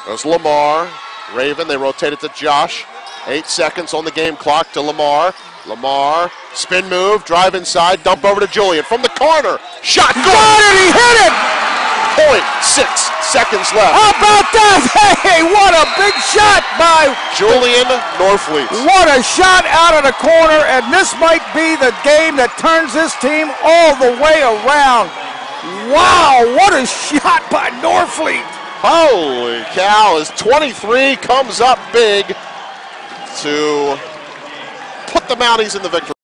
There's Lamar. Raven, they rotate it to Josh. 8 seconds on the game clock to Lamar. Lamar, spin move, drive inside, dump over to Julian. From the corner, shot, good! Got it, he hit it! 0.6 seconds left. How about that? Hey, what a big shot by Julian Norfleet. What a shot out of the corner, and this might be the game that turns this team all the way around. Wow, what a shot by Norfleet. Holy cow, as 23 comes up big to put the Mounties in the victory.